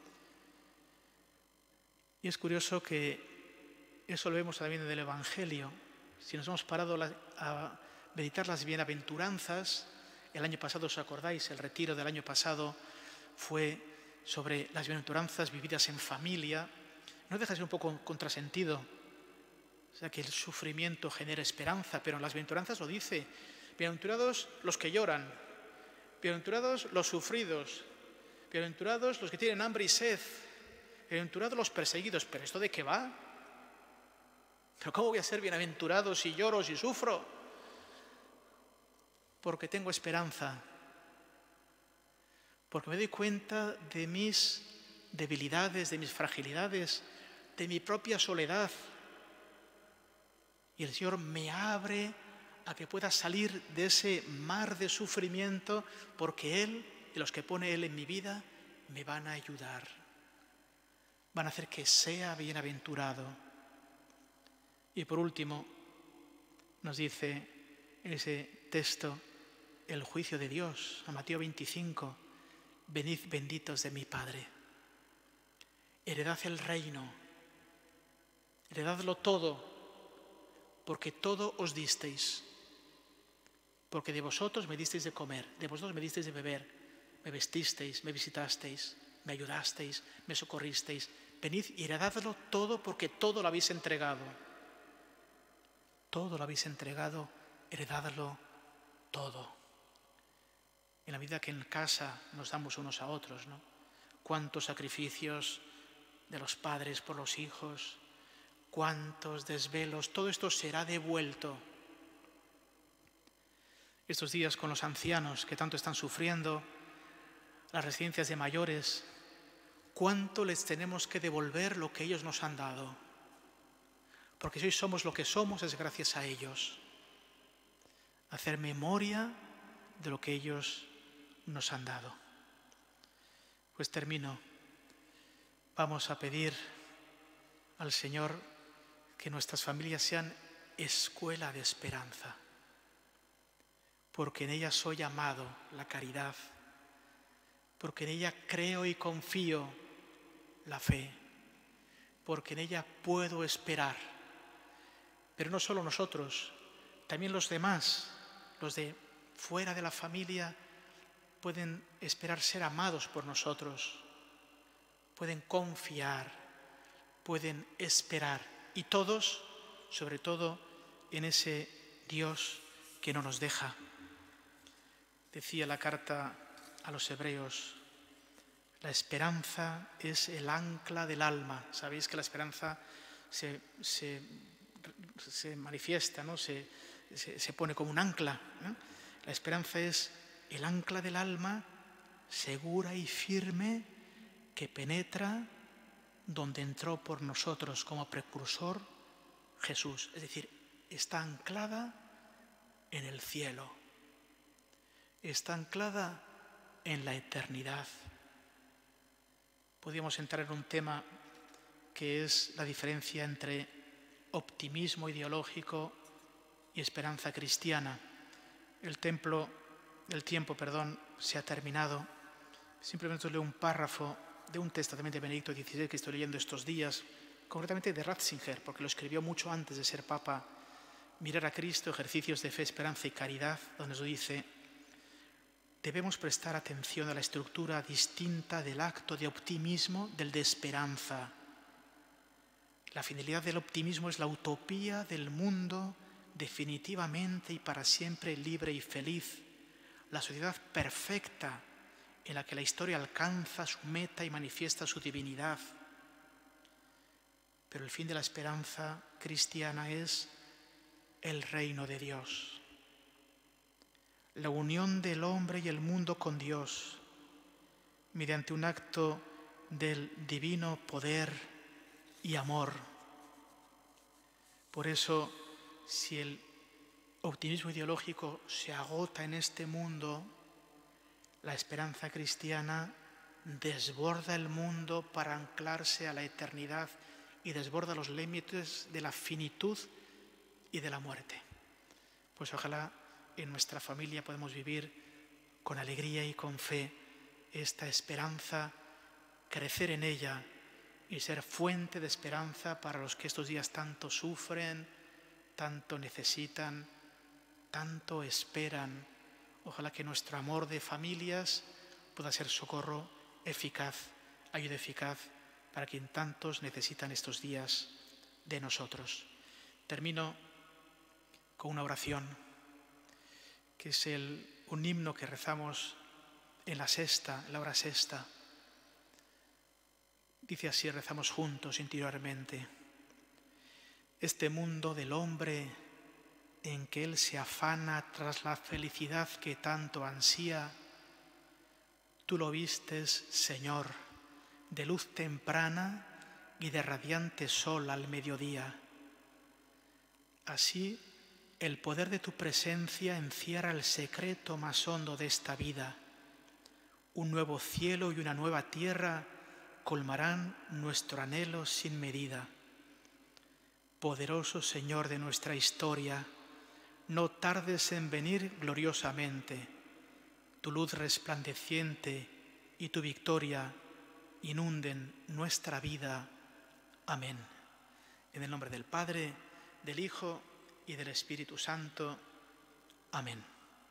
Y es curioso que eso lo vemos también en el Evangelio. Si nos hemos parado a meditar las bienaventuranzas, el año pasado, ¿os acordáis? El retiro del año pasado fue sobre las bienaventuranzas vividas en familia. No deja de ser un poco contrasentido. O sea, que el sufrimiento genera esperanza, pero en las bienaventuranzas lo dice. Bienaventurados los que lloran, bienaventurados los sufridos, bienaventurados los que tienen hambre y sed, bienaventurados los perseguidos. ¿Pero esto de qué va? ¿Pero cómo voy a ser bienaventurado si lloro, si sufro? Porque tengo esperanza, porque me doy cuenta de mis debilidades, de mis fragilidades, de mi propia soledad. Y el Señor me abre a que pueda salir de ese mar de sufrimiento, porque Él y los que pone Él en mi vida me van a ayudar, van a hacer que sea bienaventurado. Y por último, nos dice en ese texto el juicio de Dios, a Mateo veinticinco, venid benditos de mi Padre, heredad el reino, heredadlo todo, porque todo os disteis, porque de vosotros me disteis de comer, de vosotros me disteis de beber, me vestisteis, me visitasteis, me ayudasteis, me socorristeis. Venid y heredadlo todo, porque todo lo habéis entregado. Todo lo habéis entregado, heredadlo todo. En la medida que en casa nos damos unos a otros, ¿no? Cuántos sacrificios de los padres por los hijos, cuántos desvelos, todo esto será devuelto. Estos días con los ancianos que tanto están sufriendo, las residencias de mayores, cuánto les tenemos que devolver lo que ellos nos han dado. Porque si hoy somos lo que somos es gracias a ellos. Hacer memoria de lo que ellos nos han dado. Pues termino. Vamos a pedir al Señor que nuestras familias sean escuela de esperanza, porque en ella soy amado, la caridad, porque en ella creo y confío, la fe, porque en ella puedo esperar. Pero no solo nosotros, también los demás, los de fuera de la familia, pueden esperar ser amados por nosotros, pueden confiar, pueden esperar. Y todos, sobre todo, en ese Dios que no nos deja. Decía la carta a los hebreos, la esperanza es el ancla del alma. Sabéis que la esperanza se, se, se manifiesta, ¿no? se, se, se pone como un ancla, ¿no? La esperanza es el ancla del alma, segura y firme, que penetra donde entró por nosotros como precursor Jesús. Es decir, está anclada en el cielo, está anclada en la eternidad. Podríamos entrar en un tema que es la diferencia entre optimismo ideológico y esperanza cristiana. El templo, el tiempo, perdón, se ha terminado. Simplemente os leo un párrafo de un texto también de Benedicto dieciséis que estoy leyendo estos días, concretamente de Ratzinger, porque lo escribió mucho antes de ser Papa. Mirar a Cristo, ejercicios de fe, esperanza y caridad, donde nos dice: debemos prestar atención a la estructura distinta del acto de optimismo del de esperanza. La finalidad del optimismo es la utopía del mundo definitivamente y para siempre libre y feliz, la sociedad perfecta en la que la historia alcanza su meta y manifiesta su divinidad. Pero el fin de la esperanza cristiana es el reino de Dios, la unión del hombre y el mundo con Dios, mediante un acto del divino poder y amor. Por eso, si el optimismo ideológico se agota en este mundo, la esperanza cristiana desborda el mundo para anclarse a la eternidad y desborda los límites de la finitud y de la muerte. Pues ojalá en nuestra familia podamos vivir con alegría y con fe esta esperanza, crecer en ella y ser fuente de esperanza para los que estos días tanto sufren, tanto necesitan, tanto esperan. Ojalá que nuestro amor de familias pueda ser socorro eficaz, ayuda eficaz para quien tantos necesitan estos días de nosotros. Termino con una oración, que es el, un himno que rezamos en la sexta, en la hora sexta. Dice así, rezamos juntos interiormente: este mundo del hombre en que él se afana tras la felicidad que tanto ansía, tú lo vistes, Señor, de luz temprana y de radiante sol al mediodía. Así, el poder de tu presencia encierra el secreto más hondo de esta vida. Un nuevo cielo y una nueva tierra colmarán nuestro anhelo sin medida. Poderoso Señor de nuestra historia, no tardes en venir gloriosamente. Tu luz resplandeciente y tu victoria inunden nuestra vida. Amén. En el nombre del Padre, del Hijo y del Espíritu Santo. Amén.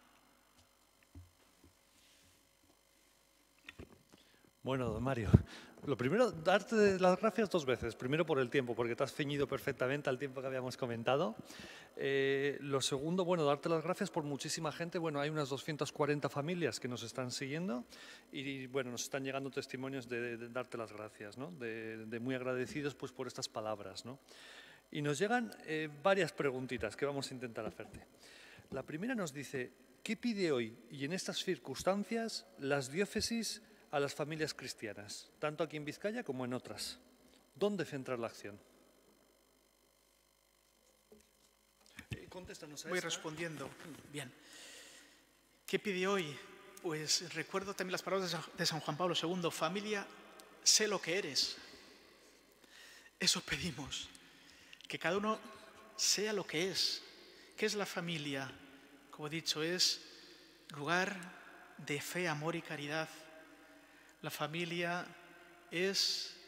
Bueno, don Mario, lo primero, darte las gracias dos veces. Primero por el tiempo, porque te has ceñido perfectamente al tiempo que habíamos comentado. Eh, lo segundo, bueno, darte las gracias por muchísima gente. Bueno, hay unas doscientas cuarenta familias que nos están siguiendo y, bueno, nos están llegando testimonios de, de, de darte las gracias, ¿no? De, de muy agradecidos pues, por estas palabras, ¿no? Y nos llegan eh, varias preguntitas que vamos a intentar hacerte. La primera nos dice, ¿qué pide hoy y en estas circunstancias las diócesis a las familias cristianas, tanto aquí en Vizcaya como en otras? ¿Dónde centrar la acción? Eh, contéstanos a Voy esta. respondiendo. Bien. ¿Qué pide hoy? Pues recuerdo también las palabras de San Juan Pablo segundo. Familia, sé lo que eres. Eso pedimos. Que cada uno sea lo que es. ¿Qué es la familia? Como he dicho, es lugar de fe, amor y caridad. La familia es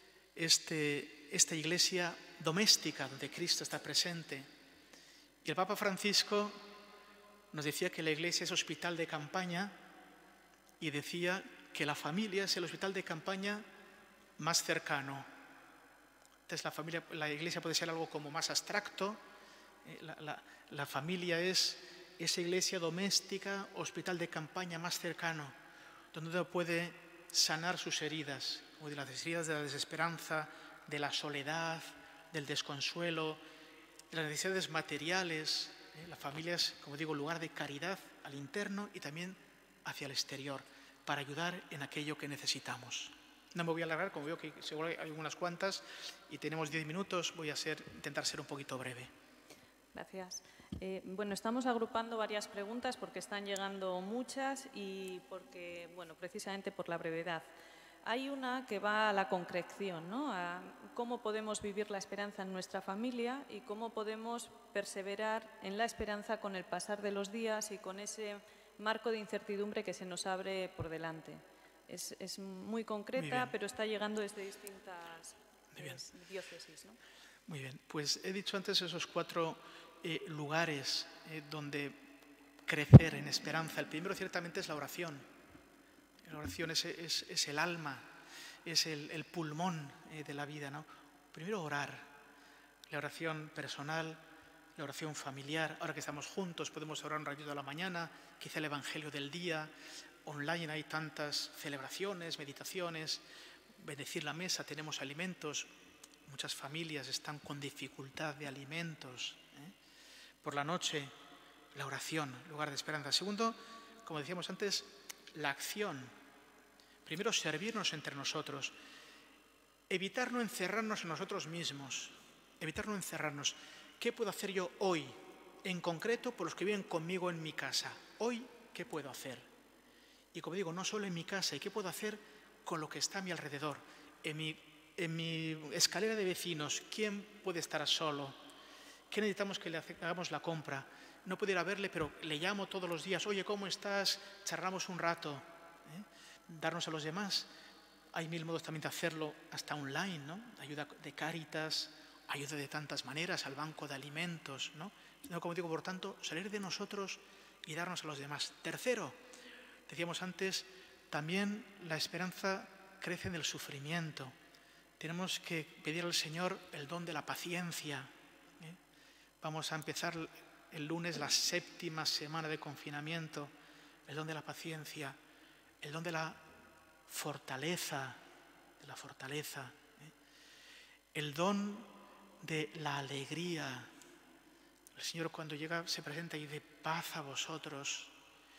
este, esta iglesia doméstica donde Cristo está presente. Y el Papa Francisco nos decía que la iglesia es hospital de campaña y decía que la familia es el hospital de campaña más cercano. Entonces la, familia, la iglesia puede ser algo como más abstracto. La, la, la familia es esa iglesia doméstica, hospital de campaña más cercano, donde uno puede sanar sus heridas, como de las heridas de la desesperanza, de la soledad, del desconsuelo, de las necesidades materiales. La familia es, como digo, lugar de caridad al interno y también hacia el exterior, para ayudar en aquello que necesitamos. No me voy a alargar, como veo que seguro hay algunas cuantas y tenemos diez minutos, voy a ser, intentar ser un poquito breve. Gracias. Eh, bueno, estamos agrupando varias preguntas porque están llegando muchas y porque, bueno, precisamente por la brevedad. Hay una que va a la concreción, ¿no? A cómo podemos vivir la esperanza en nuestra familia y cómo podemos perseverar en la esperanza con el pasar de los días y con ese marco de incertidumbre que se nos abre por delante. Es, es muy concreta, muy pero está llegando desde distintas es, diócesis, ¿no? Muy bien, pues he dicho antes esos cuatro eh, lugares eh, donde crecer en esperanza. El primero ciertamente es la oración. La oración es, es, es el alma, es el, el pulmón eh, de la vida, ¿no? Primero orar, la oración personal, la oración familiar. Ahora que estamos juntos podemos orar un ratito a la mañana, quizá el Evangelio del día, online hay tantas celebraciones, meditaciones, bendecir la mesa, tenemos alimentos. Muchas familias están con dificultad de alimentos. ¿eh? Por la noche, la oración, lugar de esperanza. Segundo, como decíamos antes, la acción. Primero, servirnos entre nosotros. Evitar no encerrarnos en nosotros mismos. Evitar no encerrarnos. ¿Qué puedo hacer yo hoy? En concreto, por los que viven conmigo en mi casa. Hoy, ¿qué puedo hacer? Y como digo, no solo en mi casa. ¿Y qué puedo hacer con lo que está a mi alrededor? En mi, en mi escalera de vecinos, ¿quién puede estar solo? ¿Qué necesitamos que le hagamos la compra? No puedo ir a verle, pero le llamo todos los días. Oye, ¿cómo estás? Charlamos un rato. ¿eh? Darnos a los demás. Hay mil modos también de hacerlo, hasta online, ¿no? Ayuda de Cáritas, ayuda de tantas maneras, al banco de alimentos, ¿no? No, como digo, por tanto, salir de nosotros y darnos a los demás. Tercero, decíamos antes, también la esperanza crece en el sufrimiento. Tenemos que pedir al Señor el don de la paciencia. ¿eh? Vamos a empezar el lunes la séptima semana de confinamiento. El don de la paciencia, el don de la fortaleza, de la fortaleza, ¿eh? el don de la alegría. El Señor cuando llega se presenta y dice, paz a vosotros.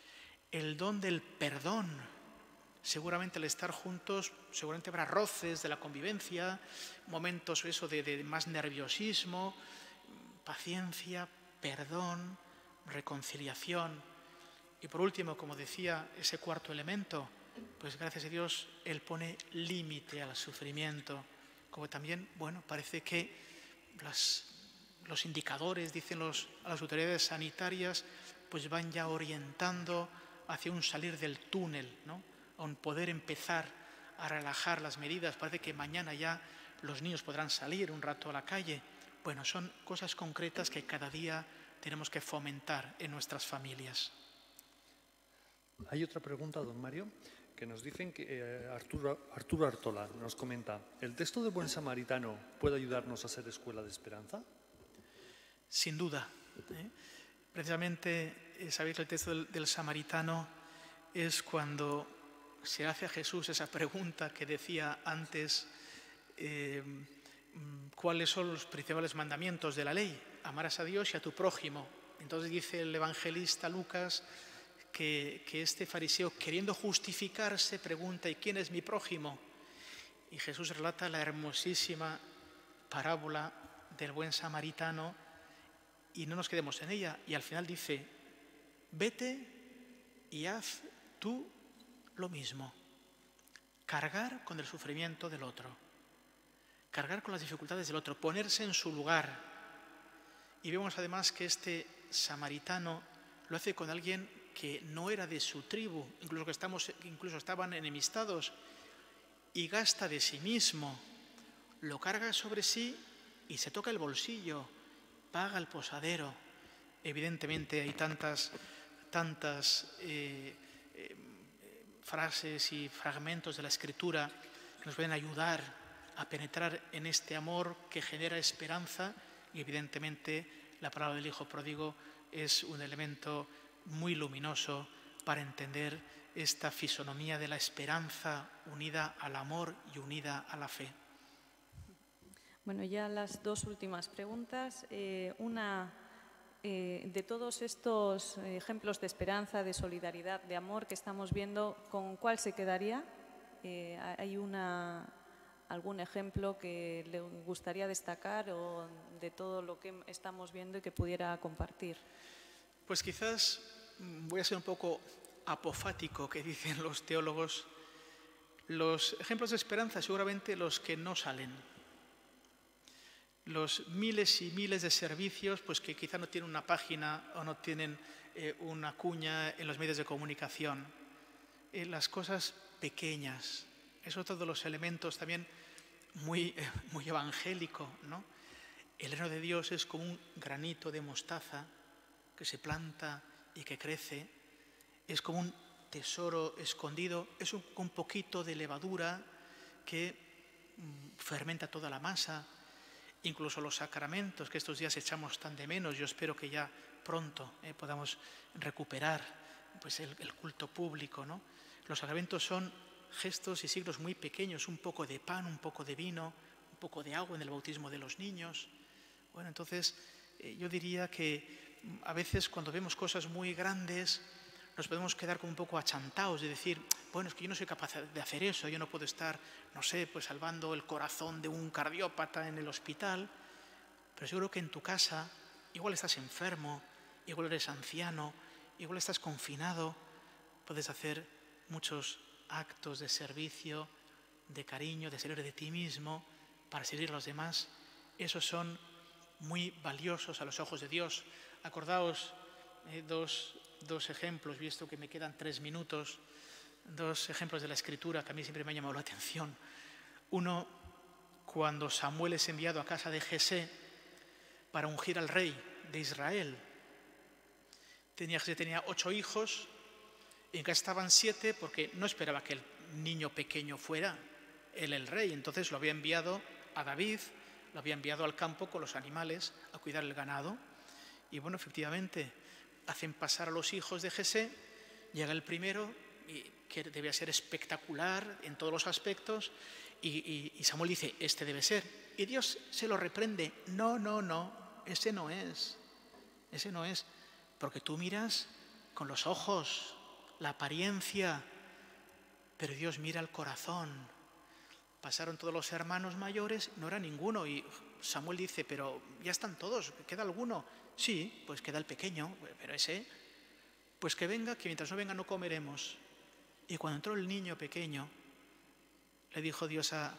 El don del perdón. Seguramente al estar juntos, seguramente habrá roces de la convivencia, momentos eso de, de más nerviosismo, paciencia, perdón, reconciliación. Y por último, como decía, ese cuarto elemento, pues gracias a Dios, Él pone límite al sufrimiento. Como también, bueno, parece que las, los indicadores, dicen los, a las autoridades sanitarias, pues van ya orientando hacia un salir del túnel, ¿no? A un poder empezar a relajar las medidas. Parece que mañana ya los niños podrán salir un rato a la calle. Bueno, son cosas concretas que cada día tenemos que fomentar en nuestras familias. Hay otra pregunta, don Mario, que nos dicen que eh, Arturo, Arturo Artola nos comenta, ¿el texto de Buen Samaritano puede ayudarnos a ser escuela de esperanza? Sin duda. ¿eh? Precisamente, eh, sabéis que el texto del, del Samaritano es cuando se hace a Jesús esa pregunta que decía antes, eh, ¿cuáles son los principales mandamientos de la ley? Amarás a Dios y a tu prójimo. Entonces dice el evangelista Lucas que, que este fariseo, queriendo justificarse, pregunta, ¿y quién es mi prójimo? Y Jesús relata la hermosísima parábola del buen samaritano y no nos quedemos en ella. Y al final dice, vete y haz tú lo mismo. Cargar con el sufrimiento del otro. Cargar con las dificultades del otro. Ponerse en su lugar. Y vemos además que este samaritano lo hace con alguien que no era de su tribu, incluso que estamos, incluso estaban enemistados, y gasta de sí mismo, lo carga sobre sí y se toca el bolsillo, paga el posadero. Evidentemente hay tantas, tantas eh, eh, frases y fragmentos de la Escritura que nos pueden ayudar a penetrar en este amor que genera esperanza, y evidentemente la palabra del Hijo Pródigo es un elemento muy luminoso para entender esta fisonomía de la esperanza unida al amor y unida a la fe. Bueno, ya las dos últimas preguntas. Eh, una, eh, de todos estos ejemplos de esperanza, de solidaridad, de amor que estamos viendo, ¿con cuál se quedaría? Eh, ¿Hay una, algún ejemplo que le gustaría destacar o de todo lo que estamos viendo y que pudiera compartir? Pues quizás voy a ser un poco apofático, que dicen los teólogos. Los ejemplos de esperanza, seguramente los que no salen. Los miles y miles de servicios, pues que quizá no tienen una página o no tienen eh, una cuña en los medios de comunicación. Eh, las cosas pequeñas, es otro de los elementos también muy, eh, muy evangélico, ¿no? El reino de Dios es como un granito de mostaza que se planta y que crece, es como un tesoro escondido, es un, un poquito de levadura que mm, fermenta toda la masa. Incluso los sacramentos que estos días echamos tan de menos, yo espero que ya pronto eh, podamos recuperar pues el, el culto público, ¿no? Los sacramentos son gestos y signos muy pequeños, un poco de pan, un poco de vino, un poco de agua en el bautismo de los niños. Bueno, entonces eh, yo diría que a veces cuando vemos cosas muy grandes nos podemos quedar como un poco achantados de decir, bueno, es que yo no soy capaz de hacer eso, yo no puedo estar, no sé, pues salvando el corazón de un cardiópata en el hospital, pero seguro que en tu casa igual estás enfermo, igual eres anciano, igual estás confinado, puedes hacer muchos actos de servicio, de cariño, de servir de ti mismo, para servir a los demás. Esos son muy valiosos a los ojos de Dios. Acordaos eh, dos, dos ejemplos, visto que me quedan tres minutos, dos ejemplos de la Escritura que a mí siempre me ha llamado la atención. Uno, cuando Samuel es enviado a casa de Jesé para ungir al rey de Israel. Tenía, Jesé tenía ocho hijos, y en casa estaban siete porque no esperaba que el niño pequeño fuera él el rey. Entonces lo había enviado a David, lo había enviado al campo con los animales a cuidar el ganado. Y bueno, efectivamente, hacen pasar a los hijos de Jesé, llega el primero, y que debía ser espectacular en todos los aspectos, y, y, y Samuel dice, este debe ser. Y Dios se lo reprende, no, no, no, ese no es, ese no es, porque tú miras con los ojos, la apariencia, pero Dios mira el corazón. Pasaron todos los hermanos mayores, no era ninguno, y Samuel dice, pero ya están todos, ¿queda alguno? Sí, pues queda el pequeño, pero ese, pues que venga, que mientras no venga no comeremos. Y cuando entró el niño pequeño, le dijo Dios a,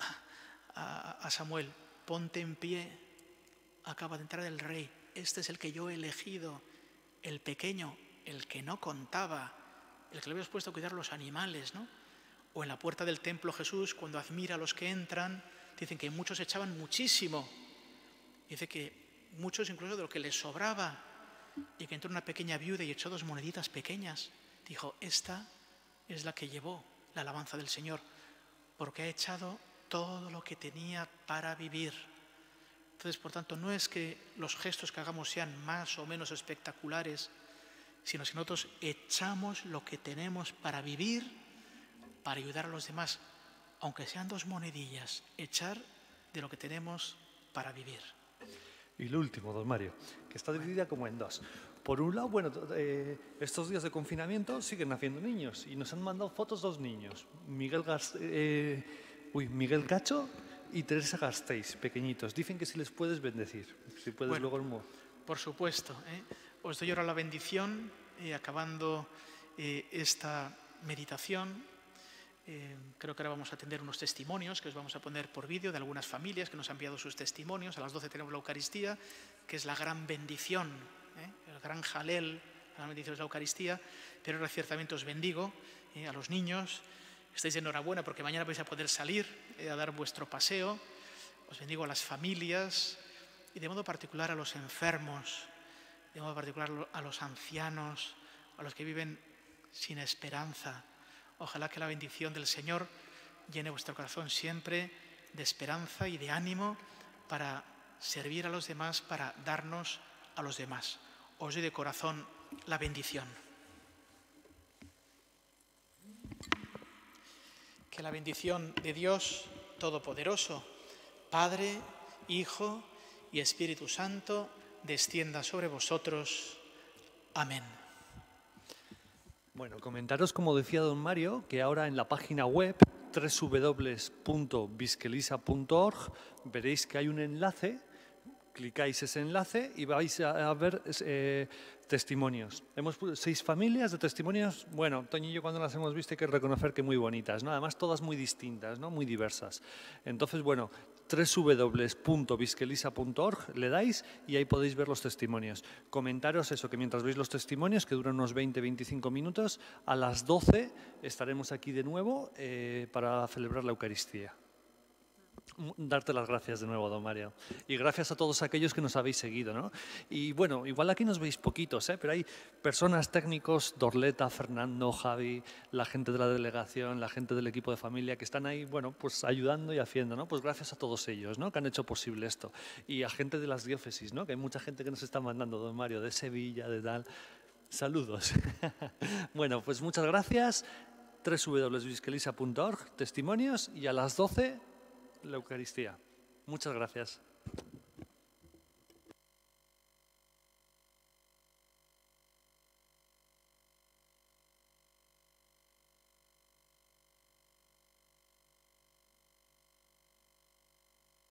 a, a Samuel, ponte en pie, acaba de entrar el rey, este es el que yo he elegido, el pequeño, el que no contaba, el que le habías puesto a cuidar los animales, ¿no? O en la puerta del templo Jesús, cuando admira a los que entran, dicen que muchos echaban muchísimo. Dice que muchos incluso de lo que les sobraba, y que entró una pequeña viuda y echó dos moneditas pequeñas. Dijo, esta es la que llevó la alabanza del Señor, porque ha echado todo lo que tenía para vivir. Entonces, por tanto, no es que los gestos que hagamos sean más o menos espectaculares, sino que nosotros echamos lo que tenemos para vivir, para ayudar a los demás, aunque sean dos monedillas, echar de lo que tenemos para vivir. Y lo último, don Mario, que está dividida como en dos. Por un lado, bueno, eh, estos días de confinamiento siguen naciendo niños y nos han mandado fotos dos niños, Miguel, Gas, eh, uy, Miguel Cacho y Teresa Gasteiz, pequeñitos. Dicen que si les puedes bendecir, si puedes bueno, luego... Por supuesto, ¿eh? Os doy ahora la bendición, eh, acabando eh, esta meditación. Eh, creo que ahora vamos a atender unos testimonios que os vamos a poner por vídeo de algunas familias que nos han enviado sus testimonios. A las doce tenemos la Eucaristía, que es la gran bendición, ¿eh? el gran jalel, la gran bendición es la Eucaristía. Pero ahora ciertamente os bendigo eh, a los niños. Estáis de enhorabuena porque mañana vais a poder salir eh, a dar vuestro paseo. Os bendigo a las familias y de modo particular a los enfermos, de modo particular a los ancianos, a los que viven sin esperanza. Ojalá que la bendición del Señor llene vuestro corazón siempre de esperanza y de ánimo para servir a los demás, para darnos a los demás. Os doy de corazón la bendición. Que la bendición de Dios Todopoderoso, Padre, Hijo y Espíritu Santo, descienda sobre vosotros. Amén. Bueno, comentaros, como decía don Mario, que ahora en la página web doble u doble u doble u punto biskelisa punto org veréis que hay un enlace, clicáis ese enlace y vais a ver eh, testimonios. Hemos seis familias de testimonios, bueno, Toño y yo cuando las hemos visto hay que reconocer que muy bonitas, ¿no? Además todas muy distintas, ¿no? Muy diversas. Entonces, bueno, doble u doble u doble u punto biskelisa punto org le dais y ahí podéis ver los testimonios. Comentaros eso, que mientras veis los testimonios, que duran unos veinte a veinticinco minutos, a las doce estaremos aquí de nuevo eh, para celebrar la Eucaristía. Darte las gracias de nuevo, don Mario. Y gracias a todos aquellos que nos habéis seguido, ¿no? Y bueno, igual aquí nos veis poquitos, ¿eh? Pero hay personas técnicos, Dorleta, Fernando, Javi, la gente de la delegación, la gente del equipo de familia que están ahí, bueno, pues ayudando y haciendo, ¿no? Pues gracias a todos ellos, ¿no? Que han hecho posible esto. Y a gente de las diócesis, ¿no? Que hay mucha gente que nos está mandando, don Mario, de Sevilla, de tal. Saludos. Bueno, pues muchas gracias. doble u doble u doble u punto visquelisa punto org, testimonios, y a las doce la Eucaristía. Muchas gracias.